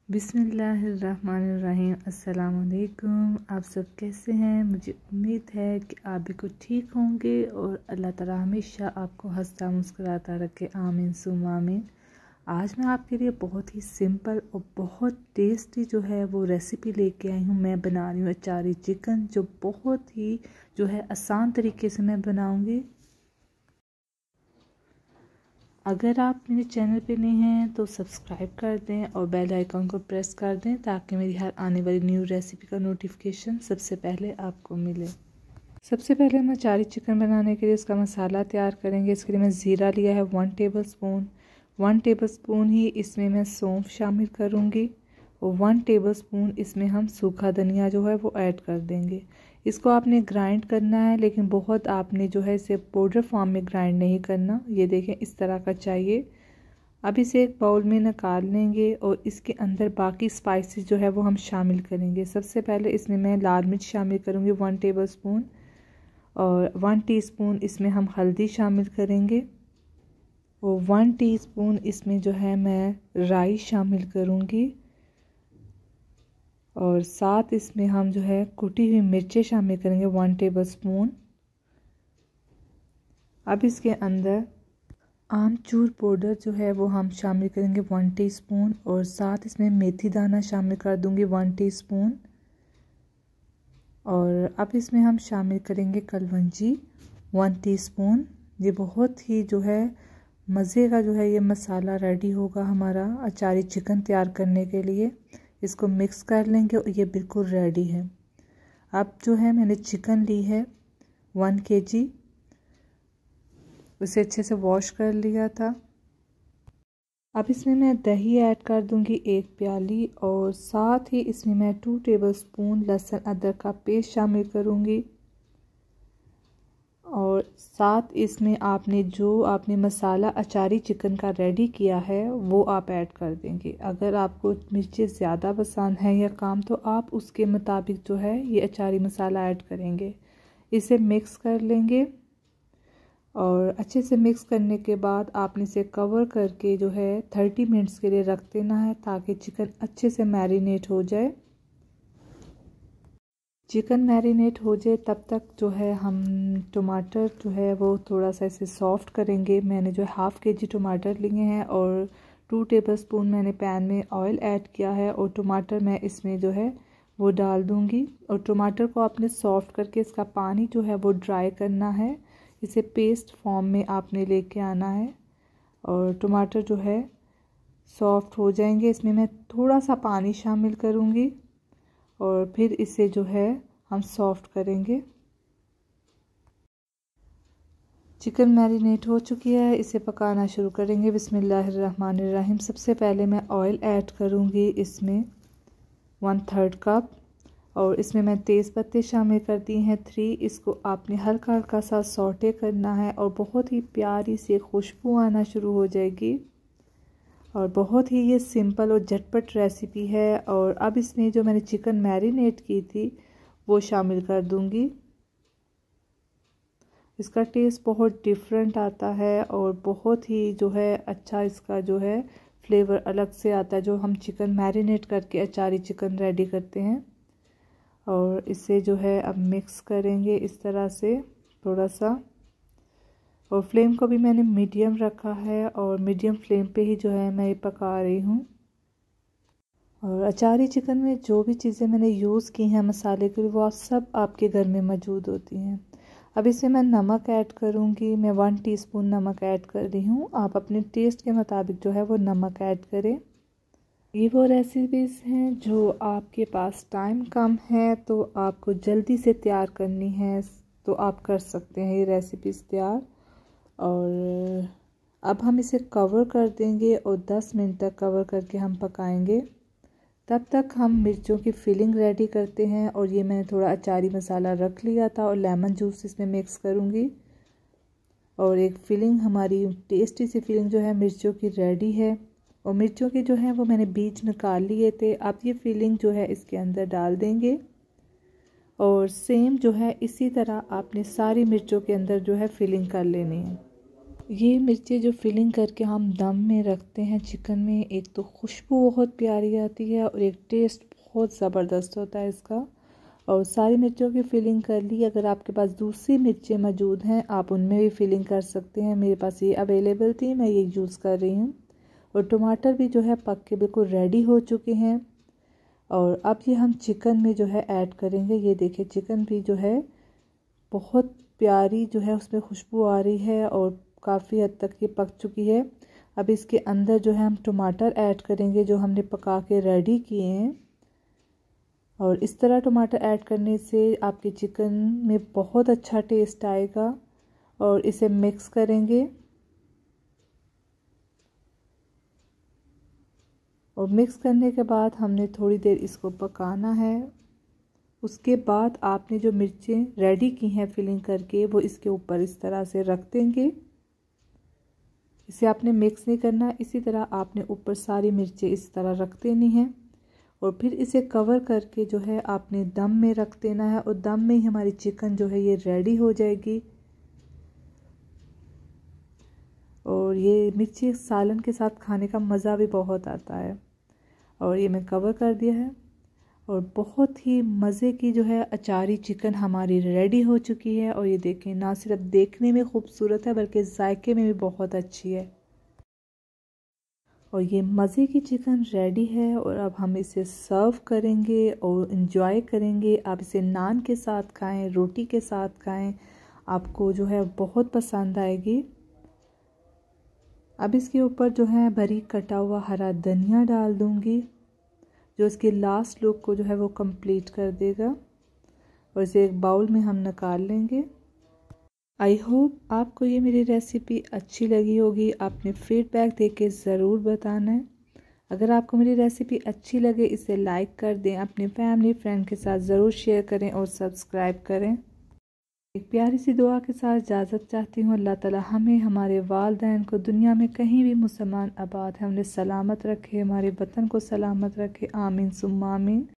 बिस्मिल्लाहिर्रहमानिर्रहीम। अस्सलाम वालेकुम। आप सब कैसे हैं? मुझे उम्मीद है कि आप बिल्कुल ठीक होंगे और अल्लाह ताला हमेशा आपको हंसता मुस्कुराता रखे। आमीन सुम आमीन। आज मैं आपके लिए बहुत ही सिंपल और बहुत टेस्टी जो है वो रेसिपी लेके आई हूँ। मैं बना रही हूँ अचारी चिकन, जो बहुत ही जो है आसान तरीके से मैं बनाऊँगी। अगर आप मेरे चैनल पे नए हैं तो सब्सक्राइब कर दें और बेल आइकन को प्रेस कर दें ताकि मेरी हर आने वाली न्यू रेसिपी का नोटिफिकेशन सबसे पहले आपको मिले। सबसे पहले हम अचारी चिकन बनाने के लिए इसका मसाला तैयार करेंगे। इसके लिए मैं ज़ीरा लिया है 1 टेबलस्पून। 1 टेबलस्पून ही इसमें मैं सौंफ शामिल करूँगी और 1 टेबलस्पून इसमें हम सूखा धनिया जो है वो ऐड कर देंगे। इसको आपने ग्राइंड करना है, लेकिन बहुत आपने जो है इसे पाउडर फॉर्म में ग्राइंड नहीं करना। ये देखें इस तरह का चाहिए। अब इसे एक बाउल में निकाल लेंगे और इसके अंदर बाकी स्पाइसेस जो है वो हम शामिल करेंगे। सबसे पहले इसमें मैं लाल मिर्च शामिल करूँगी 1 टेबलस्पून और 1 टीस्पून इसमें हम हल्दी शामिल करेंगे और 1 टीस्पून इसमें जो है मैं राई शामिल करूँगी और साथ इसमें हम जो है कुटी हुई मिर्चें शामिल करेंगे 1 टेबलस्पून। अब इसके अंदर आमचूर पाउडर जो है वो हम शामिल करेंगे 1 टीस्पून और साथ इसमें मेथी दाना शामिल कर दूंगी 1 टीस्पून। और अब इसमें हम शामिल करेंगे कलवंजी 1 टीस्पून। ये बहुत ही जो है मज़े का जो है ये मसाला रेडी होगा हमारा अचारी चिकन तैयार करने के लिए। इसको मिक्स कर लेंगे और ये बिल्कुल रेडी है। अब जो है मैंने चिकन ली है 1 kg, उसे अच्छे से वॉश कर लिया था। अब इसमें मैं दही ऐड कर दूंगी 1 प्याली और साथ ही इसमें मैं 2 टेबलस्पून लहसुन अदरक का पेस्ट शामिल करूंगी और साथ इसमें आपने मसाला अचारी चिकन का रेडी किया है वो आप ऐड कर देंगे। अगर आपको मिर्चें ज़्यादा पसंद हैं या कम तो आप उसके मुताबिक जो है ये अचारी मसाला ऐड करेंगे। इसे मिक्स कर लेंगे और अच्छे से मिक्स करने के बाद आपने इसे कवर करके जो है 30 मिनट्स के लिए रख देना है ताकि चिकन अच्छे से मैरिनेट हो जाए। चिकन मैरिनेट हो जाए तब तक जो है हम टमाटर जो है वो थोड़ा सा इसे सॉफ्ट करेंगे। मैंने जो है ½ kg टमाटर लिए हैं और 2 टेबलस्पून मैंने पैन में ऑयल ऐड किया है और टमाटर मैं इसमें जो है वो डाल दूंगी और टमाटर को आपने सॉफ्ट करके इसका पानी जो है वो ड्राई करना है। इसे पेस्ट फॉर्म में आपने लेके आना है और टमाटर जो है सॉफ्ट हो जाएंगे। इसमें मैं थोड़ा सा पानी शामिल करूँगी और फिर इसे जो है हम सॉफ्ट करेंगे। चिकन मैरिनेट हो चुकी है, इसे पकाना शुरू करेंगे। बिस्मिल्लाहिर्रहमानिर्रहीम। सबसे पहले मैं ऑयल ऐड करूँगी इसमें 1/3 कप और इसमें मैं तेज़ पत्ते शामिल कर दी हैं 3। इसको आपने हल्का हल्का सा सौटे करना है और बहुत ही प्यारी सी खुशबू आना शुरू हो जाएगी और बहुत ही ये सिंपल और झटपट रेसिपी है। और अब इसमें जो मैंने चिकन मैरिनेट की थी वो शामिल कर दूंगी। इसका टेस्ट बहुत डिफरेंट आता है और बहुत ही जो है अच्छा इसका जो है फ्लेवर अलग से आता है जो हम चिकन मैरिनेट करके अचारी चिकन रेडी करते हैं। और इसे जो है अब मिक्स करेंगे इस तरह से थोड़ा सा और फ्लेम को भी मैंने मीडियम रखा है और मीडियम फ्लेम पे ही जो है मैं ये पका रही हूँ। और अचारी चिकन में जो भी चीज़ें मैंने यूज़ की हैं मसाले के लिए वो सब आपके घर में मौजूद होती हैं। अब इसमें मैं नमक ऐड करूँगी। मैं 1 टीस्पून नमक ऐड कर रही हूँ। आप अपने टेस्ट के मुताबिक जो है वो नमक ऐड करें। ये वो रेसिपीज़ हैं जो आपके पास टाइम कम है तो आपको जल्दी से तैयार करनी है तो आप कर सकते हैं ये रेसिपीज़ तैयार। और अब हम इसे कवर कर देंगे और 10 मिनट तक कवर करके हम पकाएंगे। तब तक हम मिर्चों की फिलिंग रेडी करते हैं और ये मैंने थोड़ा अचारी मसाला रख लिया था और लेमन जूस इसमें मिक्स करूँगी और एक फिलिंग हमारी टेस्टी सी फिलिंग जो है मिर्चों की रेडी है। और मिर्चों के जो है वो मैंने बीज निकाल लिए थे। अब ये फिलिंग जो है इसके अंदर डाल देंगे और सेम जो है इसी तरह आपने सारी मिर्चों के अंदर जो है फिलिंग कर लेनी है। ये मिर्चें जो फिलिंग करके हम दम में रखते हैं चिकन में, एक तो खुशबू बहुत प्यारी आती है और एक टेस्ट बहुत ज़बरदस्त होता है इसका। और सारी मिर्चों की फिलिंग कर ली। अगर आपके पास दूसरी मिर्चें मौजूद हैं आप उनमें भी फिलिंग कर सकते हैं। मेरे पास ये अवेलेबल थी, मैं ये यूज़ कर रही हूँ। और टमाटर भी जो है पक के बिल्कुल रेडी हो चुके हैं। और अब ये हम चिकन में जो है ऐड करेंगे। ये देखिए चिकन भी जो है बहुत प्यारी जो है उसमें खुशबू आ रही है और काफ़ी हद तक ये पक चुकी है। अब इसके अंदर जो है हम टमाटर ऐड करेंगे जो हमने पका के रेडी किए हैं। और इस तरह टमाटर ऐड करने से आपके चिकन में बहुत अच्छा टेस्ट आएगा। और इसे मिक्स करेंगे। और मिक्स करने के बाद हमने थोड़ी देर इसको पकाना है। उसके बाद आपने जो मिर्चें रेडी की हैं फिलिंग करके वो इसके ऊपर इस तरह से रख देंगे। इसे आपने मिक्स नहीं करना, इसी तरह आपने ऊपर सारी मिर्चें इस तरह रख देनी हैं। और फिर इसे कवर करके जो है आपने दम में रख देना है। और दम में ही हमारी चिकन जो है ये रेडी हो जाएगी। और ये मिर्ची सालन के साथ खाने का मज़ा भी बहुत आता है। और ये मैं कवर कर दिया है। और बहुत ही मज़े की जो है अचारी चिकन हमारी रेडी हो चुकी है। और ये देखें ना सिर्फ देखने में खूबसूरत है बल्कि जायके में भी बहुत अच्छी है। और ये मज़े की चिकन रेडी है। और अब हम इसे सर्व करेंगे और इन्जॉय करेंगे। आप इसे नान के साथ खाएं, रोटी के साथ खाएं, आपको जो है बहुत पसंद आएगी। अब इसके ऊपर जो है बारीक कटा हुआ हरा धनिया डाल दूंगी जो इसके लास्ट लुक को जो है वो कंप्लीट कर देगा। और इसे एक बाउल में हम निकाल लेंगे। आई होप आपको ये मेरी रेसिपी अच्छी लगी होगी। आपने फीडबैक दे के ज़रूर बताना है। अगर आपको मेरी रेसिपी अच्छी लगे इसे लाइक कर दें, अपनी फैमिली फ्रेंड के साथ ज़रूर शेयर करें और सब्सक्राइब करें। एक प्यारी सी दुआ के साथ इजाज़त चाहती हूँ। अल्लाह ताला हमें, हमारे वालिदैन को दुनिया में कहीं भी मुसलमान आबाद है उन्हें सलामत रखे, हमारे वतन को सलामत रखे। आमीन सुम्मा आमीन।